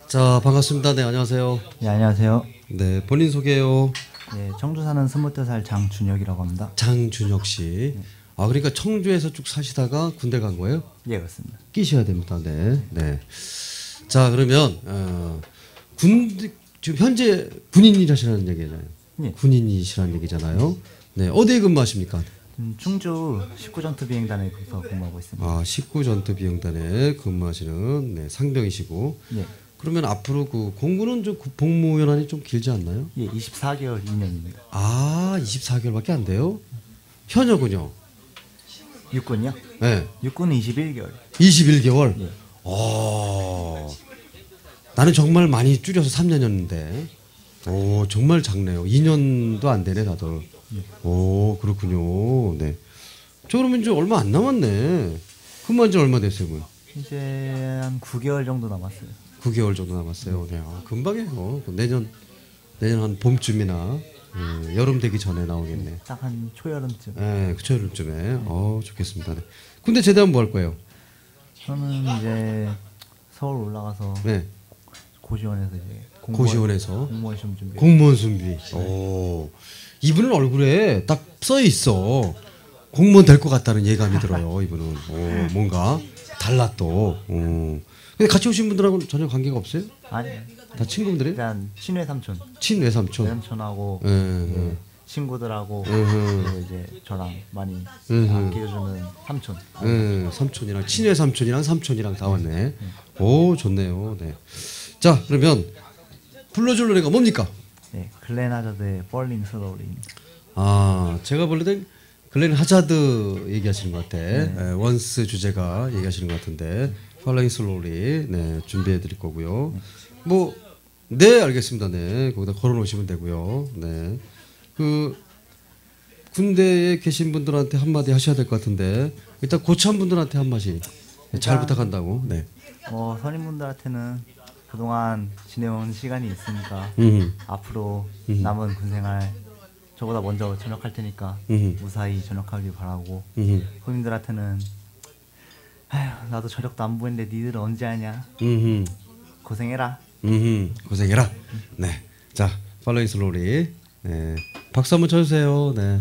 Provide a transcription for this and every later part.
자, 반갑습니다. 네, 안녕하세요. 네, 안녕하세요. 네, 본인 소개요. 네, 청주 사는 22살 장준혁이라고 합니다. 장준혁 씨. 네. 아, 그러니까 청주에서 쭉 사시다가 군대 간 거예요? 예, 그렇습니다. 끼셔야 됩니다. 네, 네. 자, 그러면 지금 현재 군인이라시라는 얘기잖아요. 예. 군인이시라는 얘기잖아요. 네, 어디에 근무하십니까? 충주 19전투 비행단에서 근무하고 있습니다. 아, 19전투 비행단에 근무하시는 네, 상병이시고. 예, 그러면 앞으로 그 공군은 좀 복무 연한이 좀 길지 않나요? 예, 24개월 2년입니다. 아, 24개월밖에 안 돼요? 현역은요? 육군요? 네. 육군은 21개월. 21개월? 예. 나는 정말 많이 줄여서 3년이었는데, 오, 정말 작네요. 2년도 안 되네, 다들. 오, 그렇군요. 네. 저 그러면 이제 얼마 안 남았네. 근무한 지 얼마 됐어요, 분? 이제 한 9개월 정도 남았어요. 9개월 정도 남았어요. 네. 아, 금방이에요. 내년 한 봄쯤이나 여름 되기 전에 나오겠네. 딱 한 초여름쯤. 네, 그 초여름쯤에. 좋겠습니다. 네. 군대 제대하면 뭐 할 거예요? 저는 이제 서울 올라가서 네. 고시원에서 이제 고시원에서 공무원 시험 준비. 공무원 준비. 오, 이분은 얼굴에 딱 써 있어. 공무원 될 것 같다는 예감이 들어요. 이분은. 오, 뭔가 달라 또. 근데 같이 오신 분들하고는 전혀 관계가 없어요? 아니, 다 친구들이? 일단 친외 삼촌. 친외삼촌. 외삼촌하고 예, 예, 친구들하고 음흠. 그리고 이제 저랑 많이 음흠. 아껴주는 삼촌. 삼촌이랑 친외 삼촌이랑 삼촌이랑 다 왔네. 오, 좋네요. 네. 자, 그러면 불러줄 노래가 뭡니까? 네, 글렌 하자드의 Falling Slowly. 아, 제가 볼 때는 글렌 하자드 얘기하시는 것 같아. 원스 주제가 얘기하시는 것 같은데 Falling Slowly 네, 준비해 드릴 거고요. 뭐, 네, 알겠습니다. 네, 거기다 걸어 놓으시면 되고요. 네, 그 군대에 계신 분들한테 한마디 하셔야 될 것 같은데 일단 고참 분들한테 한마디 잘 부탁한다고. 네. 선임분들한테는 그동안 지내온 시간이 있으니까 앞으로 남은 군생활 저보다 먼저 전역할 테니까 무사히 전역하길 바라고, 후임들한테는 아휴, 나도 전역도 안 보냈는데 니들은 언제 하냐, 고생해라. 고생해라. 네. 자, Falling Slowly. 네. 박수 한번 쳐주세요. 네.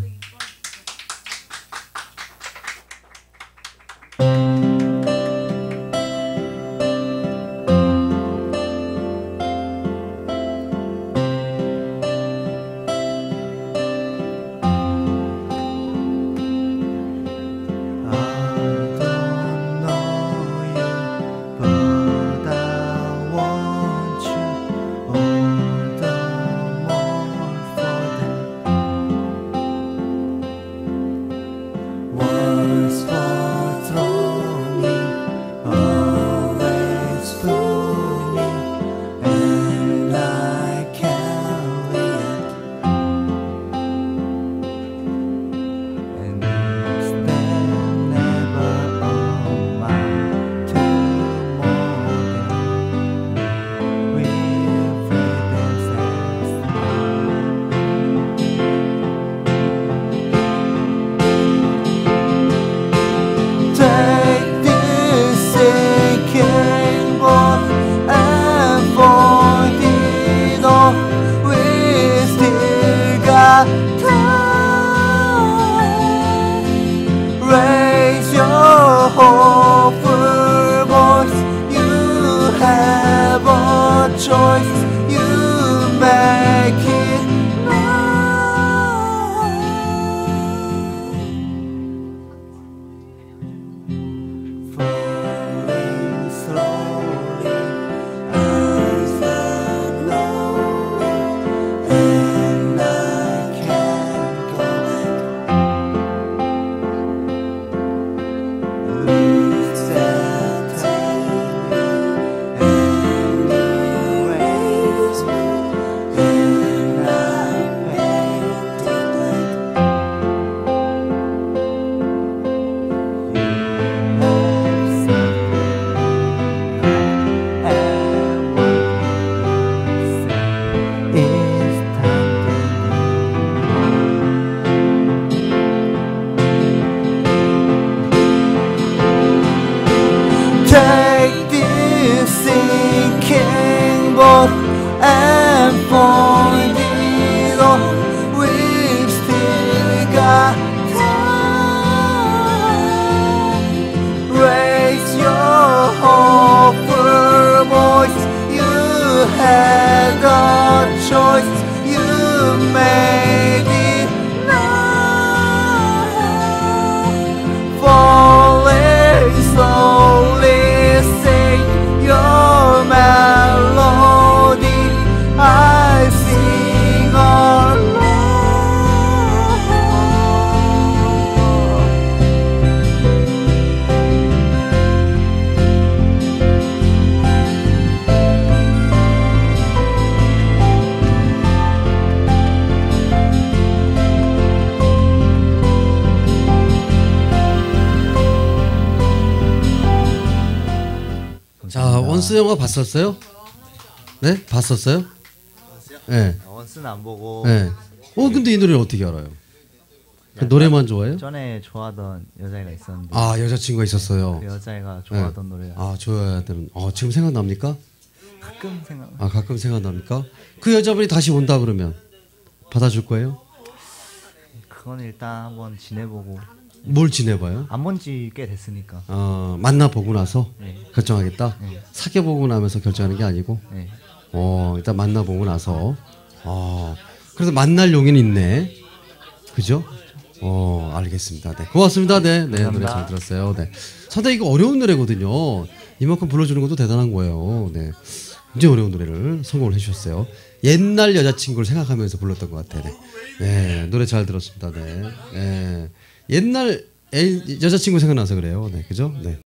자, 감사합니다. 원스 영화 봤었어요? 네, 봤었어요? 네, 원스는 안 보고 네. 근데 이 노래를 어떻게 알아요? 그 노래만 좋아해요? 전에 좋아하던 여자애가 있었는데 아, 여자친구가 있었어요. 그 여자애가 좋아하던 노래 아, 좋아야 되는. 지금 생각납니까? 가끔 생각. 아, 가끔 생각납니까? 그 여자분이 다시 온다 그러면 받아줄 거예요? 그건 일단 한번 지내보고 뭘 지내봐요? 안 본 지 꽤 됐으니까. 만나보고 나서 네. 결정하겠다? 네. 사귀어보고 나면서 결정하는 게 아니고? 네. 일단 만나보고 나서. 그래서 만날 용인 있네. 그죠? 알겠습니다. 네, 고맙습니다. 네, 네, 노래 잘 들었어요. 네. 상당히 이거 어려운 노래거든요. 이만큼 불러주는 것도 대단한 거예요. 네. 굉장히 어려운 노래를 성공을 해주셨어요. 옛날 여자친구를 생각하면서 불렀던 것 같아요. 네. 네, 노래 잘 들었습니다. 네. 네. 옛날 여자친구 생각나서 그래요. 네, 그죠? 네.